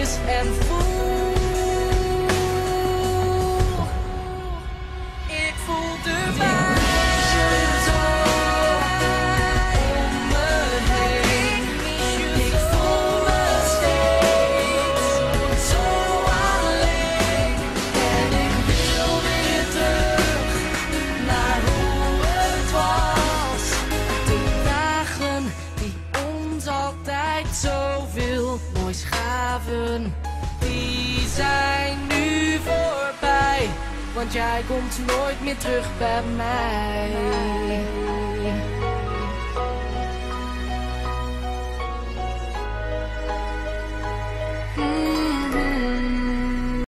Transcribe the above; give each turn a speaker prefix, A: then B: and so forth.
A: is en voel. Ik voel de wijze om me heen. Ik voel me steeds zo alleen. En ik wil weer terug naar hoe het was. De dagen die ons altijd zoveel moois gaven, die zijn nu voorbij. Want jij komt nooit meer terug bij mij.